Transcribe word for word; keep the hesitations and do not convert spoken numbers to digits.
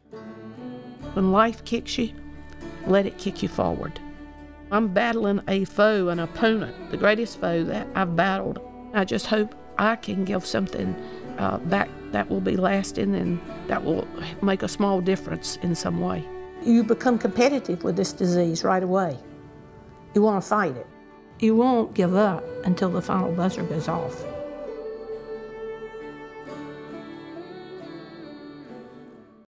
When life kicks you, let it kick you forward. I'm battling a foe, an opponent, the greatest foe that I've battled. I just hope I can give something uh, back that will be lasting and that will make a small difference in some way. You become competitive with this disease right away. You want to fight it. You won't give up until the final buzzer goes off.